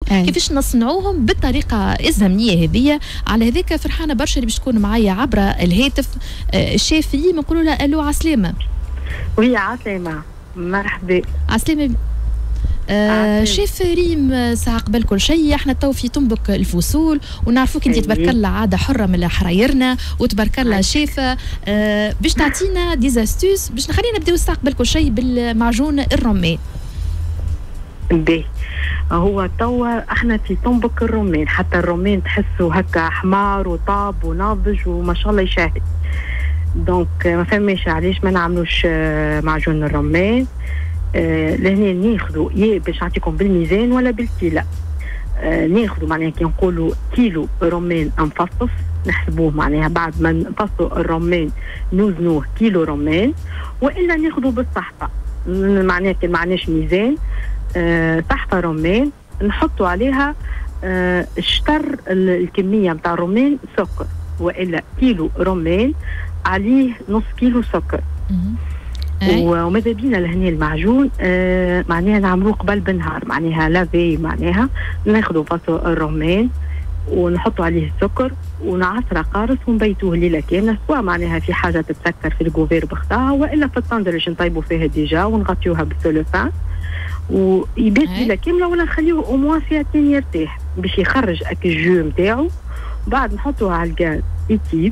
كيفاش نصنعوهم بالطريقه الزمنيه هذه. على هذاك فرحانه برشا اللي باش تكون معايا عبر الهاتف الشيف ريم، نقولوا له الو عسلامه. وي عسلامه، مرحبا. عسلامه. شيف ريم، ساعة قبل كل شيء احنا تو في طنبك الفصول، ونعرفوك انت تبارك الله عاده حره من حرايرنا، وتبارك الله شيفه. باش تعطينا ديزاستوس باش نخلينا نبداو الساعه قبل كل شيء بالمعجون الرمان. باهي، هو توا احنا في طنبك الرمان، حتى الرمان تحسوا هكا حمار وطاب وناضج وما شاء الله يشاهد. دونك ما فهمش علاش ما نعملوش معجون الرمان. لهنا ناخذوا يا باش نعطيكم بالميزان ولا بالكيلة. ناخذوا معناها كي نقولوا كيلو رمان مفصص، نحسبوه معناها بعد ما نفصلوا الرمان نوزنوه كيلو رمان، والا ناخذوا بالصحفه معناها كي معناش ميزان. صحفه رمان نحطوا عليها الشطر الكميه نتاع الرمان سكر، والا كيلو رمان عليه نص كيلو سكر. وماذا بينا لهنا المعجون معناها نعملوه قبل بالنهار، معناها لافي، معناها ناخذوا فصل الرمان ونحطوا عليه السكر ونعصره قارص ونبيتوه ليله كامله، سواء معناها في حاجه تتسكر في الكوفير بختها، والا في الطندرج نطيبوا فيها ديجا ونغطيوها بالسلوفان ويبات ليله كامله، ولا نخليوه او موان ساعتين يرتاح باش يخرج الجو نتاعو. بعد نحطوه على الغاز يطيب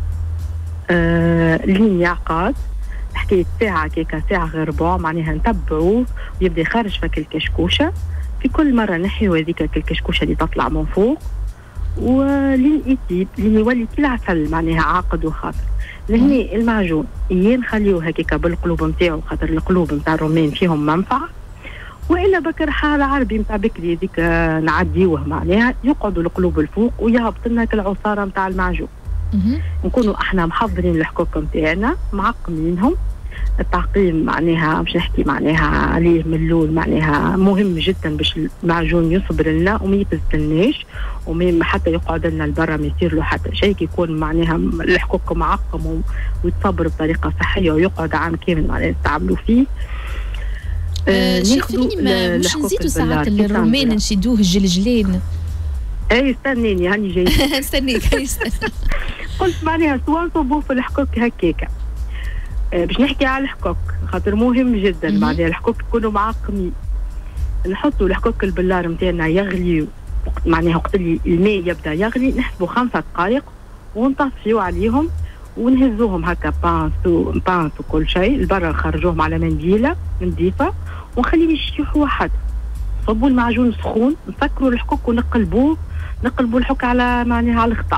لين يعقد، حكايه ساعه كيكا، ساعه غير ربع، معناها نتبعوه ويبدا يخرج فك الكشكوشه. في كل مره نحيو هذيك الكشكوشه اللي تطلع من فوق، ولين يطيب لين يولي كي العسل معناها عاقد وخاطر. لهنا المعجون يا نخليوه هكاكا بالقلوب نتاعو، خاطر القلوب نتاع الرومان فيهم منفعه، والا بكر حال عربي نتاع بكري هذيك نعديوه معناها يقعدوا القلوب الفوق ويهبط لنا كالعصاره نتاع المعجون. نكونوا احنا محضرين الحكوك نتاعنا معقمينهم. التعقيم معناها باش نحكي معناها عليه من الاول، معناها مهم جدا باش المعجون يصبر لنا وما يتزلناش، وما حتى يقعد لنا لبرا ما يصير له حتى شيء. يكون معناها الحكوك معقم ويتصبر بطريقه صحيه ويقعد عام كامل معناها نستعملوا فيه. شيف ريم، مش نزيدوا ساعات الرومان نشدوه الجلجلين؟ اي استنيني هاني جاي. استنيك. قلت معناها سواء نصبوه في الحكوك هكاكا. باش نحكي على الحكوك خاطر مهم جدا. معناها الحكوك يكونوا معقمين. نحطوا الحكوك البلار نتاعنا يغلي، معناها وقت اللي الماء يبدا يغلي نحسبوا 5 دقائق ونطفيو عليهم ونهزوهم هكا بانس وكل شيء لبرا، نخرجوهم على منديله نظيفه ونخليه يشيحوا واحد. صبوا المعجون سخون، نسكروا الحكوك ونقلبوه الحك على معناها على الخطا.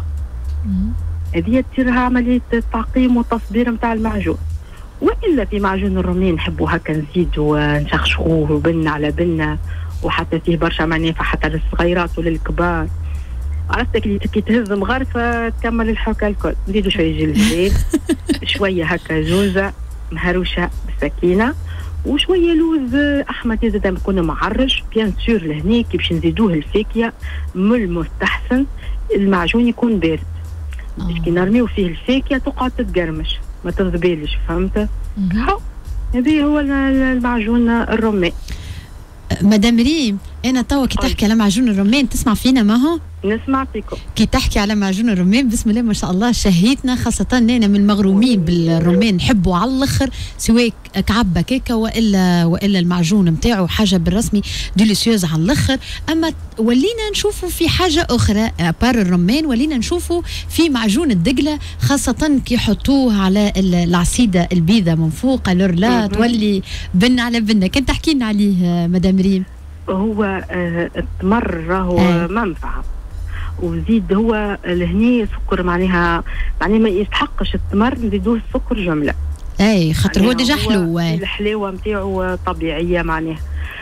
هذه تصير عمليه التعقيم والتصبير نتاع المعجون. والا في معجون الرومان نحبوا هكا نزيدوا نشخشخوه بنه على بنه، وحتى فيه برشا منافع حتى للصغيرات وللكبار. عرفتك اللي كي تهز مغرفه تكمل الحكا الكل. نزيدوا شويه جلجلين، شويه هكا جوزه مهروشه بالسكينه، وشويه لوز احمر زاد يكون معرج. بيان سور لهنا كي باش نزيدوه الفاكهه من المستحسن المعجون يكون بارد، باش كي نرميو فيه الفاكهه تقعد تتقرمش ما تنذبالش، فهمت؟ هذا هو المعجون الرمان. مدام ريم، انا توا كي تحكي على معجون الرمان تسمع فينا ما هو؟ نسمع فيكم. كي تحكي على معجون الرمان بسم الله ما شاء الله شهيتنا، خاصة أنا من المغرومين بالرمان نحبه على الآخر، سواء كعبة كيكة وإلا المعجون نتاعو حاجة بالرسمي ديليسيوز على الآخر. أما ولينا نشوفوا في حاجة أخرى بار الرمان، ولينا نشوفوا في معجون الدقلة، خاصة كي يحطوه على العصيدة البيضة من فوق الرلا تولي بن على بنة. كنت تحكي لنا عليه مدام ريم. هو التمر راهو منفعة، وزيد هو لهني سكر معناها ما يستحقش التمر نزيدوه السكر جمله. اي خاطر هو ديجا حلو. الحلاوه نتاعو طبيعيه معناها.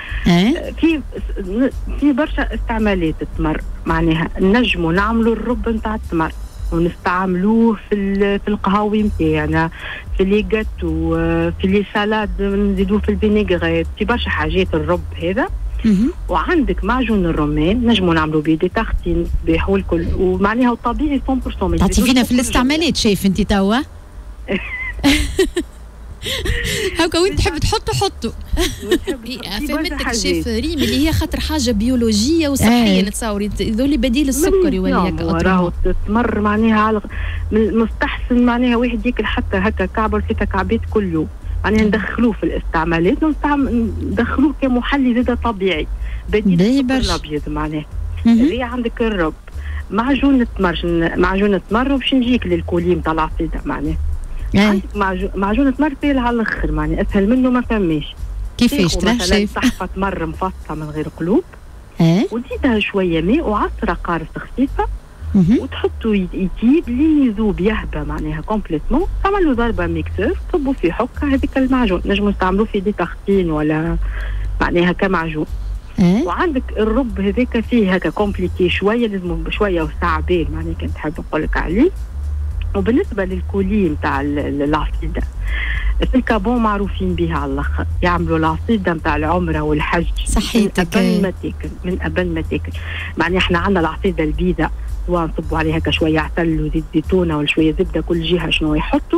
في برشا استعمالات التمر، معناها نجموا نعملوا الرب نتاع التمر ونستعملوه في القهاوي نتاعنا، في لي جاتو، في لي سالاد نزيدوه في الفينيغريت، في برشا حاجات الرب هذا. وعندك معجون الرمان نجموا نعملوا بيه دي تارتين صباح والكل، ومعناها الطبيعي 100%. تعطي فينا في الاستعمالات شايف انت توا. هكا وين تحب تحطه حطه. فهمتك شيف ريم اللي هي خاطر حاجه بيولوجيه وصحيه نتصور يذولي بديل السكر ولا هكا راهو تمر معناها على مستحسن معناها واحد ياكل حتى هكا كعبه ولا 6 كعبات كل يوم معناها ندخلوه في الاستعمالات ندخلوه كمحلي زاد طبيعي بديل السكر الابيض معناها. هي عندك الرب معجون تمر وباش نجيك للكوليم تاع العصيده معناها. عندك معجون تمر سهل على الاخر معناها اسهل منه ما فماش. كيفاش ترى شايف؟ صحفه تمر مفصله من غير قلوب وتزيدها شويه ماء وعصره قارص خفيفه وتحطوا يطيب لين يذوب يهبى معناها كومبليتمون. تعملوا ضربه ميكسور تصبوا في حكه هذيك المعجون نجموا نستعملوه في دي تختين ولا معناها كمعجون. وعندك الرب هذاك فيه هكا كومبليكي شويه لازم شويه وصعبين معناها كنت حاب نقول لك عليه. وبالنسبه للكوليم تاع العصيده في الكابون معروفين بها على الاخر يعملوا العصيده نتاع العمره والحج صحيتك من قبل ما تاكل معناها احنا عندنا العصيده البيضاء سواء نصبوا عليها كشويه عسل وزيت زيتونه ولا شويه زبده كل جهه شنو يحطوا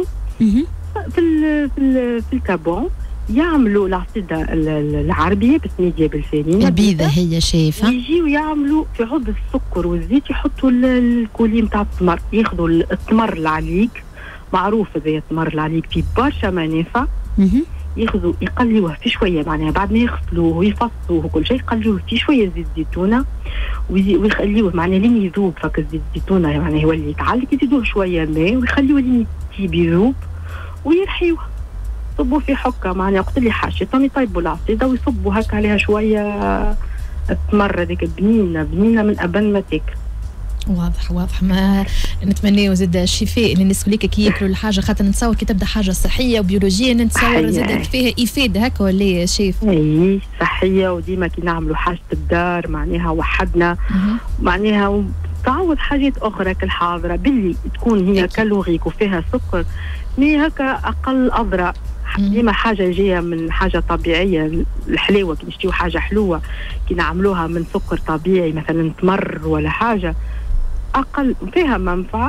في الكابون يعملوا العصيده العربيه بسميديه بالفانينه البيضه هي شايفه يجيوا يعملوا في عود السكر والزيت يحطوا الكوليم تاع التمر ياخذوا التمر العليق معروف زي التمر العليق في برشا منافع ياخذوا يقليوه في شويه معناها بعد ما يغسلوه ويفصوه وكل شيء يقليوه في شويه زيت زيتونه ويخليوه معناها لين يذوب فك الزيت زيتونه يعني يولي يتعلق يزيدوه شويه ماء ويخليوه لين يذوب ويرحيوه يصبوا في حكه معناها وقت اللي حاشتهم يطيبوا العصيده ويصبوا هكا عليها شويه التمر هذيك بنينه من قبل ما تاكل. واضح ما نتمنى زاد الشفاء للناس كليك كي ياكلوا الحاجه خاطر نتصور كي تبدا حاجه صحيه وبيولوجيه نتصور زاد فيها افاده هكا ولا يا شيف؟ اي صحيه وديما كي نعملوا حاجه الدار معناها وحدنا معناها تعوض حاجات اخرى كالحاضره باللي تكون هي كالوريك وفيها سكر مي هكا اقل اضرار. ديما حاجه جايه من حاجه طبيعيه الحلاوه كي نشتيو حاجه حلوه كي نعملوها من سكر طبيعي مثلا تمر ولا حاجه اقل فيها منفعه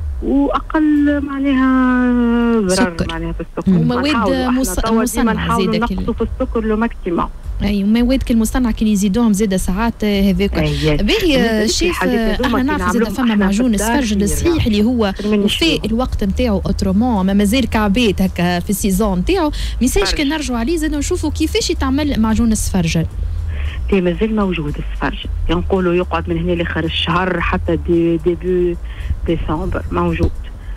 واقل معناها ضرر معناها في السكر ومواد مصنعه نحاولوا نقصوا في السكر لو ماكسيموم. اي ومواد المصنع كي يزيدوهم زاد ساعات هذاك باهي شيف. احنا نعرف زاد فما معجون السفرجل الصحيح اللي هو وفاء الوقت نتاعو اوترومون ما مازال كعبات هكا في السيزون نتاعو ميساج كي نرجعوا عليه زاد نشوفوا كيفاش يتعمل معجون السفرجل. مازال موجود السفرجل ينقولوا يقعد من هنا لاخر الشهر حتى ديبي ديسمبر موجود.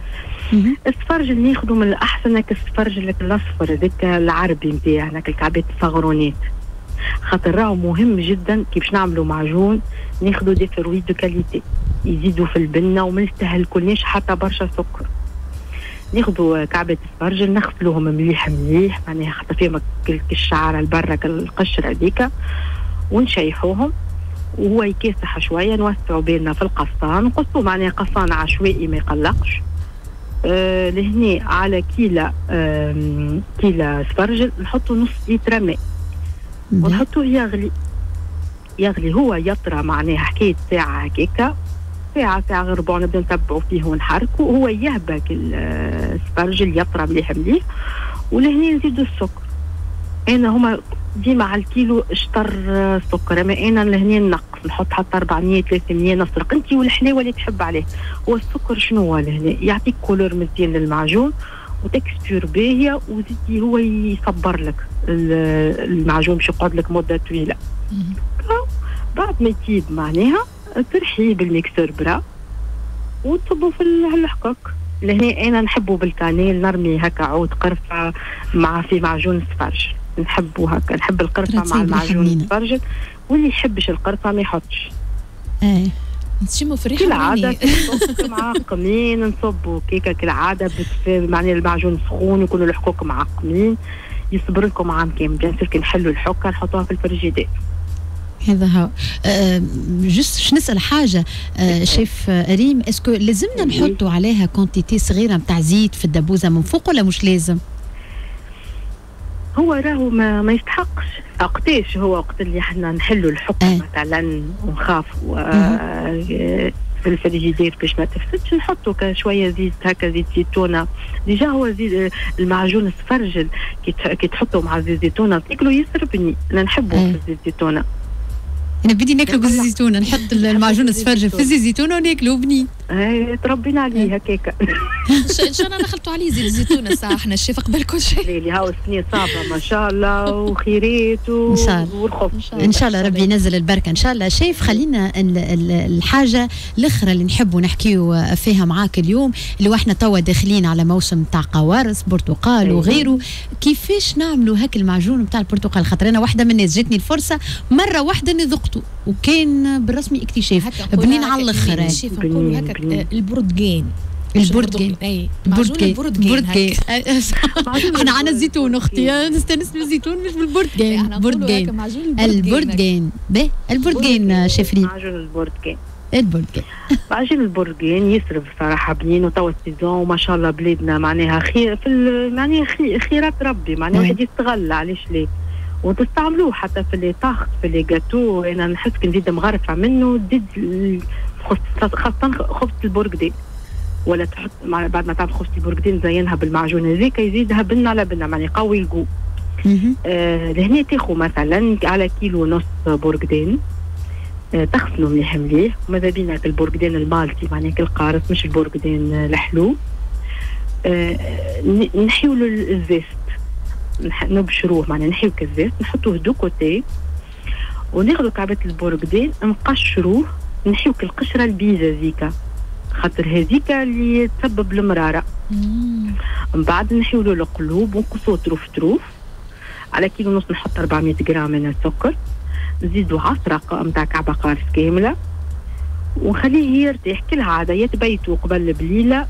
السفرجل ناخذوا من الاحسن السفرجل الاصفر هذاك العربي نتاعنا الكعبات الصغرونات خاطر راهو مهم جدا كي باش نعملوا معجون ناخذوا دي فروي دو كاليتي يزيدوا في البنه وما نستهلكولناش حتى برشا سكر. ناخذوا كعبة السفرجل نغسلوهم مليح معناها خاطر فيهم الشعره البرة القشره هذيك ونشيحوهم وهو يكاسح شويه نوسعوا بيننا في القصان نقصوا معناها قصان عشوائي ما يقلقش. لهنا على كيلة سفرجل نحطوا نص لتر ماء ونحطوه يغلي هو يطرى معناها حكايه ساعه هكاكا ساعه غير ربع نبدا نتبعوا فيه ونحركوا وهو يهبك السفرجل يطرى مليح ولهنا نزيدوا السكر. انا هما ديما على الكيلو اشطر سكر اما انا لهنا نقص نحط حتى 400 300 نسرق انت والحلاوه اللي تحب عليه. هو السكر شنو هو لهنا يعطيك كولور مزيان للمعجون وتكستور باهيه وزيدي هو يصبر لك المعجون باش يقعد لك مده طويله. بعد ما يطيب معناها ترحيه بالميكسور برا وتصبوا في الحكاك. لهنا انا نحبه بالكانيل نرمي هكا عود قرفه مع في معجون السفرجل نحبه هكا نحب القرفه مع المعجون السفرجل واللي يحبش القرفه ما يحطش. نشموا في الريحه كالعاده معقمين نصبوا كيكه كالعاده معناها المعجون سخون يكونوا الحكوك معقمين يصبر لكم عام كامل. بيان سور كي نحلوا الحكه نحطوها في الفريجيدير. هذا هو جست نسال حاجه شيف ريم اسكو لازمنا نحطوا عليها كونتيتي صغيره نتاع زيت في الدبوزه من فوق ولا مش لازم؟ هو راهو ما يستحقش وقتاش هو وقت اللي احنا نحلوا الحكم مثلا ونخافوا في الفريجيدير باش ما تفسدش، نحطوا شويه زيت هكا، زيت زيتونه. ديجا هو زيت المعجون السفرجل كي تحطوا مع زيت زيتونه تاكلوا ياسر بني. انا نحبه في زيت زيتونه. انا بدي ناكلوا بزيت زيتونه، نحط المعجون السفرجل في زيت زيتونه وناكلوا بنين. تربينا عليه هكاك. ان شاء الله نخلطوا عليه زيت الزيتونه ساعه احنا الشيف قبل كل شيء. ليلي هاو السنين صعبه ما شاء الله وخيرات ان شاء الله. ان شاء الله ربي ينزل البركه ان شاء الله. شيف خلينا الحاجه الاخرى اللي نحبوا نحكيو فيها معاك اليوم، اللي احنا توا داخلين على موسم تاع قوارص برتقال وغيره، كيفاش نعملوا هاك المعجون نتاع البرتقال؟ خاطر انا واحده من الناس جاتني الفرصه مره واحده اني ذقته وكان بالرسمي اكتشاف بنين على الاخر. الشيف نقولوا هكا البرتقال. البرتقال البرتقال احنا عنا الزيتون اختي، نستانس بالزيتون مش بالبرتقال. البرتقال البرتقال شيف ريم. معجون البرتقال معجون البرتقال يسرب صراحه بنين، وتوا السيزون وما شاء الله بلادنا معناها خير في معناها خيرات ربي، معناها واحد يستغل علاش ليه، وتستعملوه حتى في لي طاخت في لي جاتو. انا نحس كي نزيد مغرفه منه تزيد خاصه خبز البرقدي، ولا تحط بعد ما تعمل خبز البرقدي نزينها بالمعجون هذيك يزيدها بنه على بنه، يعني يقوي الجو. لهنا تاخذ مثلا على كيلو ونص برقدين، تغسلوا مليح مليح، وماذا بينا البرقدين المالتي معناها القارص مش البرقدين الحلو. نحيو الزيت، نبشروه معناها نحيو الزيت نحطوه دو كوتي، وناخذوا كعبة البرقدين نقشروه، نحيو القشره البيزه زيكا خاطر هذيك اللي تسبب المراره. من بعد نحيو له القلوب ونقصوه طروف طروف. على كيلو ونص نحط 400 غرام من السكر، نزيدوا عصره نتاع كعبه قارص كامله، ونخليه يرتاح كلها عاده يتبيتوا قبل بليله.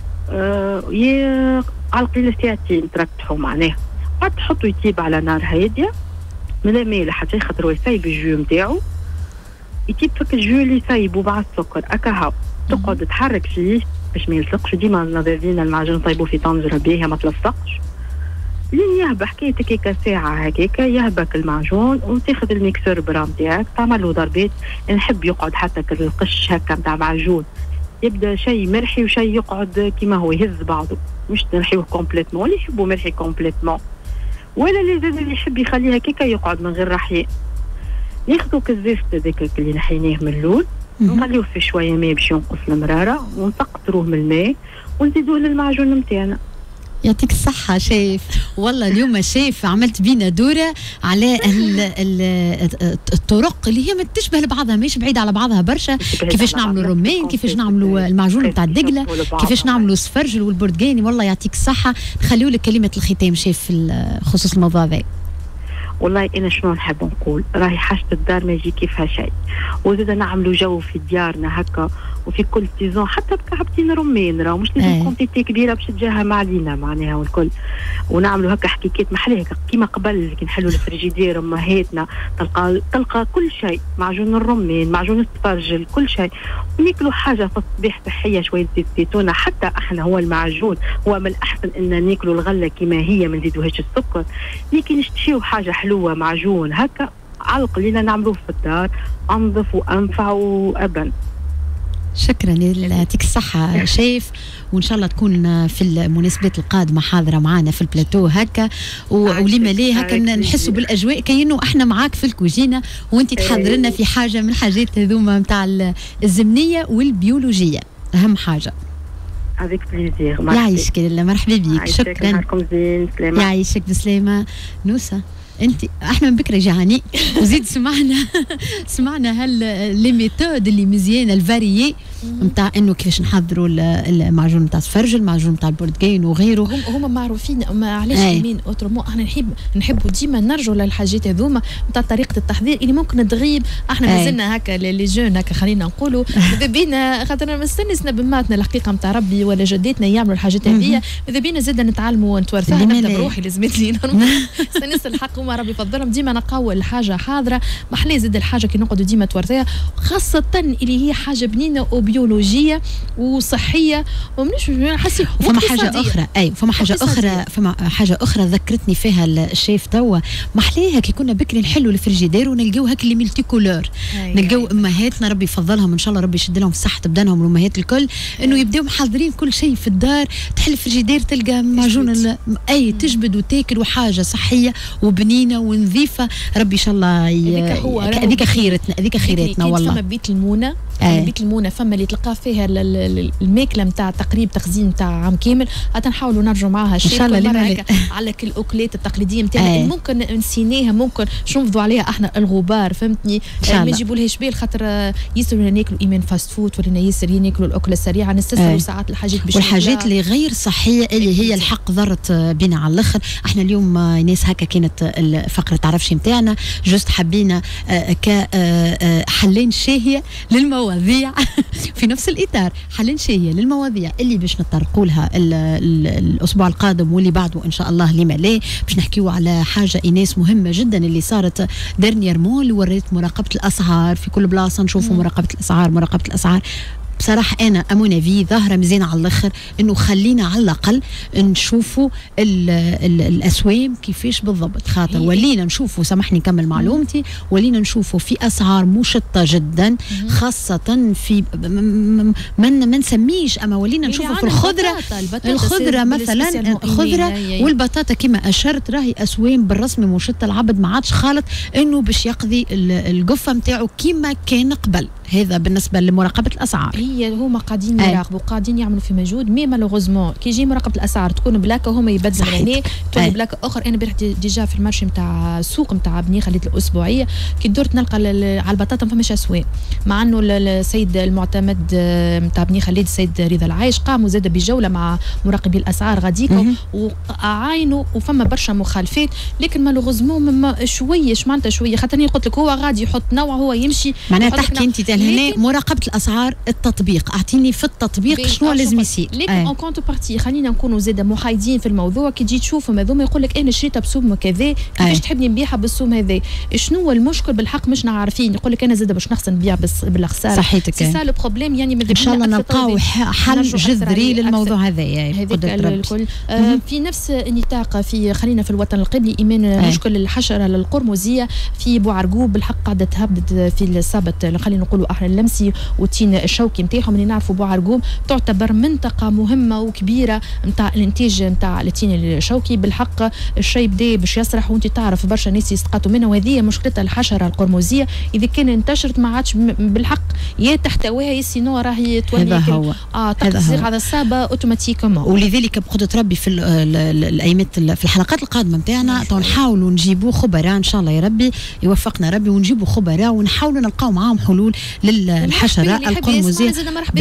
على القليله ساعتين ترتحوا معناها، بعد تحطوا يطيب على نار هاديه من المالح حتى خاطر يسيب الجو نتاعو، يطيب فك الجو اللي يسيبوا مع السكر هكا. تقعد تحرك فيه باش ما يلصقش، ديما نضربين المعجون نطيبوه في طنجره باهيه ما تلصقش. لين يهبى حكايتك هكا ساعه هكاكا يهبك المعجون، وتاخذ الميكسور برا نتاعك تعمل له ضربات. نحب يقعد حتى القش هكا نتاع معجون يبدا شيء مرحي وشيء يقعد كيما هو يهز بعضه، مش نحيوه كومبليتمون. اللي يحبوا مرحي كومبليتمون، ولا اللي يحب يخليها كيكا يقعد من غير رحيق. ناخذوا الزفت هذاك اللي نحيناه من اللون، نخليوه في شويه ماء باش ينقص المراره، ونسقطروه من الماء ونزيدوه للمعجون نتاعنا. يعطيك الصحة شيف، والله اليوم شيف عملت بينا دورة على الطرق اللي هي تشبه لبعضها، مش بعيدة على بعضها برشا. كيفاش نعملوا الرمان، كيفاش نعملوا المعجون نتاع الدقلة، كيفاش نعملوا السفرجل والبرتقاني. والله يعطيك الصحة. نخليو لك كلمة الختام شيف خصوص الموضوع ذا. والله انا شنو نحب نقول، راهي حاجه الدار ما يجي كيفها شيء، وزاد نعملوا جو في ديارنا هكا، وفي كل سيزون حتى بكعبتين رمان راهو مش لازم كونتيتي كبيره باش تجاها علينا معناها والكل. ونعملوا هكا حكيكات محليه كيما قبل كي نحلوا الفريجيدير امهاتنا، تلقى كل شيء، معجون الرمان، معجون السفرجل، كل شيء. وناكلوا حاجه في الصباح صحيه، شويه زيت زيتونه. حتى احنا هو المعجون هو من الاحسن ان ناكلوا الغله كيما هي، ما نزيدوهاش السكر. لكن نشتهيو حاجه حلوه معجون هكا على القليله نعملوه في الدار، انظف وانفع وابن. شكرا، يعطيك الصحة شيف، وإن شاء الله تكون في المناسبات القادمة حاضرة معنا في البلاتو هكا، ولما ليه هكا نحسوا بالأجواء كأنه احنا معاك في الكوجينة، وانت تحضر لنا في حاجة من الحاجات هذوما نتاع الزمنية والبيولوجية، أهم حاجة. افيك بليزير. يعيشك الله، مرحبا بك. شكرا. يعيشك بسلامة. نوسة انت احنا من بكره جعانين وزيد سمعنا لي ميثود اللي مزيانه الفاريي نتاع انه كيفاش نحضروا المعجون نتاع السفرجل، المعجون نتاع البرتقال وغيره. هما معروفين، ما علاش يمين اوترومون احنا نحبوا ديما نرجعوا للحاجات هذوما نتاع طريقه التحضير اللي ممكن تغيب. احنا مازلنا هكا لي جون هكا خلينا نقولوا ماذا بينا خاطر مستنسنا بماتنا الحقيقه نتاع ربي ولا جداتنا يعملوا الحاجات هذيا، ماذا بينا زاد نتعلموا ونتورثوها. نبدا بروحي لازمت لي استنس الحق وما ربي يفضلهم ديما نقاول الحاجه حاضره، محلي زاد الحاجه كي نقعدوا ديما تورثوها، خاصه اللي هي حاجه بنينه وبيولوجيه وصحيه ومش حسي. فما حاجه اخرى فما حاجه اخرى ذكرتني فيها الشيف توا، محليها كي كنا بكري نحلوا الفريجيدير ونلقاو هاك اللي ملتي كولور، نلقاو امهاتنا ربي يفضلهم ان شاء الله، ربي يشد لهم في صحه بدنهم الامهات الكل، انه يبداو محضرين كل شيء في الدار، تحل الفريجيدير تلقى معجون تجبد وتاكل، وحاجه صحيه وبنينه ونظيفه، ربي ان شاء الله هذيك خيرتنا والله. فما بيت المونه بيت المونه فما اللي تلقى فيها الماكله نتاع تقريب تخزين نتاع عام كامل، نحاولوا نرجعوا معاها ان شاء الله على كل الاكلات التقليديه نتاعنا ممكن نسيناها، ممكن شو نفضوا عليها احنا الغبار، فهمتني؟ ما نجيبولهاش بال خاطر ياسر ناكلوا ايمان فاست فود ولا ياسر ناكلوا الاكله السريعه، نستسهلوا ساعات الحاجات والحاجات اللي غير صحيه اللي هي الحق ضرت بنا على الاخر. احنا اليوم ناس هكا كانت الفقره تعرفش نتاعنا جوست حبينا حلين شاهيه للمواضيع في نفس الاطار، حلين شاهيه للمواضيع اللي باش نطرقوا لها الاسبوع القادم واللي بعده ان شاء الله لما لا، باش نحكيوا على حاجه ايناس مهمه جدا اللي صارت ديرنيير مول، وريت مراقبه الاسعار في كل بلاصه، نشوفوا مراقبه الاسعار. بصراحه انا امونافي ظاهره مزيانه على الاخر، انه خلينا على الاقل نشوفوا الاسواق كيفاش بالضبط، خاطر ولينا نشوفوا، سامحني نكمل معلومتي، ولينا نشوفوا في اسعار مشطه جدا، خاصه في ما نسميش، اما ولينا نشوفوا في الخضره مثلا، الخضره والبطاطا كما اشرت راهي اسواق بالرسمي مشطه، العبد ما عادش خالط انه باش يقضي القفه نتاعو كما كان قبل. هذا بالنسبه لمراقبه الاسعار. هما قاعدين يراقبوا، قاعدين يعملوا في مجهود، مي مالوغوزمون كي يجي مراقبه الاسعار تكون بلاكه هما يبدلوا هنا، تولي بلاكه اخر. انا امبارح ديجا في المارشي نتاع السوق نتاع بني خليت الاسبوعيه كي درت نلقى على البطاطا ما فماش اسواق، مع انه السيد المعتمد نتاع بني خليل السيد رضا العايش قاموا زاد بجوله مع مراقبي الاسعار غاديكا وعاينوا وفما برشا مخالفات، لكن مالوغوزمون شويه معناتها شويه، خاطر قلت لك هو غادي يحط نوع، هو يمشي معناتها تحكي انت هنا مراقبه الاسعار، التطبيق اعطيني في التطبيق شنو لازم يصير. لكن اون كونت بارتي خلينا نكونوا زاده محايدين في الموضوع، كي تجي تشوفهم هذوما يقول لك انا شريتها بسوم كذا، كيفاش تحبني نبيعها بالسوم هذا؟ شنو هو المشكل بالحق مش عارفين، يقول لك انا زاده باش نخسر نبيع بالخساره. صحيتك سي سا لو بروبليم، يعني ان شاء الله نلقاو حل جذري للموضوع هذايا الكل. في نفس النطاق خلينا في الوطن القبلي، ايمان مشكل الحشره القرمزيه في بوعرقوب بالحق قاعده تهبط في السبت، خلينا نقولوا احنا اللمسي والتين الشوكي نتاعهم اللي نعرفوا بوعرقوب تعتبر منطقه مهمه وكبيره نتاع الانتاج نتاع التين الشوكي. بالحق الشيء بدا باش يسرح، وانت تعرف برشا ناس يسقطوا منها، وهذه مشكلتها الحشره القرمزيه، اذا كان انتشرت ما عادش بالحق يا تحتويها يا سينو راهي تولي تقصير على الصابه اوتوماتيكومون. ولذلك بقدره ربي في الايامات في الحلقات القادمه نتاعنا نحاولوا نجيبوا خبراء ان شاء الله يا ربي يوفقنا ربي، ونجيبوا خبراء ونحاولوا نلقاو معاهم حلول للحشره القرمزيه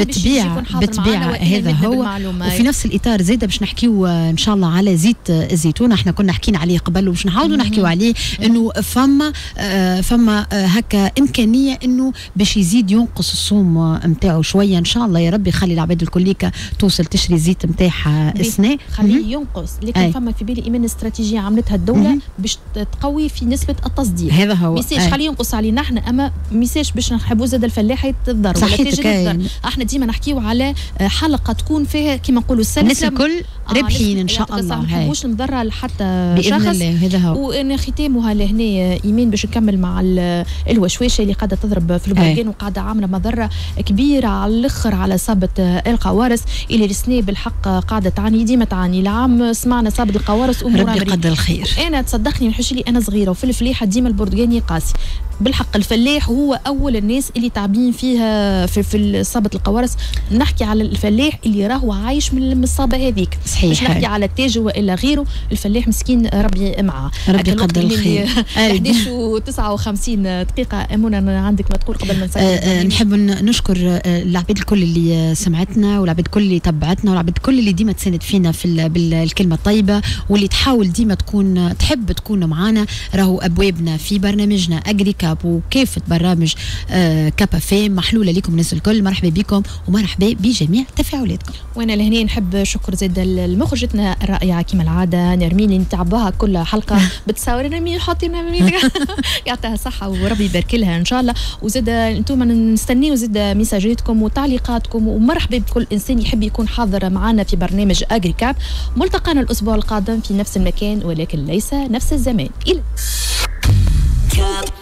بالطبيعه. هذا هو. وفي نفس الاطار زاده باش نحكيو ان شاء الله على زيت الزيتون، احنا كنا حكينا عليه قبل وباش نحاولوا نحكيو عليه، انه فما هكا امكانيه انه باش يزيد ينقص السوم نتاعو شويه ان شاء الله يا ربي، يخلي العباد الكليكه توصل تشري الزيت نتاعها السنه، خليه ينقص. لكن فما في بالي ايمان استراتيجيه عملتها الدوله باش تقوي في نسبه التصدير. هذا هو. ميساج خليه ينقص علينا احنا، اما ميساج باش نحبوا زاد الفلاح يتضرر ولا تجي. احنا ديما نحكيو على حلقه تكون فيها كما نقولوا الناس الكل ربحين ان شاء الله، ما نحبوش نضرر لحتى باذن شخص. الله. هذا هو. وان ختامها لهنا ايمان باش نكمل مع الوشواشه اللي قاعده تضرب في البلدان وقاعده عامله مضره كبيره على الاخر على صابه القوارص اللي السنه بالحق قاعده تعاني، ديما تعاني. العام سمعنا صابه القوارص ربي يقدر الخير. انا تصدقني نحوش لي انا صغيره وفي الفلاحه ديما البرتقاني قاسي بالحق. الفلاح هو اول الناس اللي تعبين فيها في صابه القوارص. نحكي على الفلاح اللي راهو عايش من الصابه هذيك، مش نحكي على التاجر والا غيره. الفلاح مسكين ربي معاه. ربي يقدر الخير. 11:59 دقيقه. امونه عندك ما تقول قبل ما نسكر؟ نحب نشكر العباد الكل اللي سمعتنا، والعباد الكل اللي تبعتنا، والعباد الكل اللي ديما تساند فينا بالكلمه الطيبه، واللي تحاول ديما تحب تكون معنا. راهو ابوابنا في برنامجنا اجريكا واتساب وكافه برامج كابا فيم محلوله لكم الناس الكل. مرحبا بكم ومرحبا بجميع تفاعلاتكم. وانا لهنا نحب شكر زاد المخرجتنا الرائعه كما العاده نرمين نتعبها كل حلقه بتصور نرمين حاطين يعطيها صحه وربي يبارك لها ان شاء الله. وزاد انتم نستنيو زاد ميساجاتكم وتعليقاتكم ومرحبا بكل انسان يحب يكون حاضر معنا في برنامج أغريكاب. ملتقانا الاسبوع القادم في نفس المكان ولكن ليس نفس الزمان. الى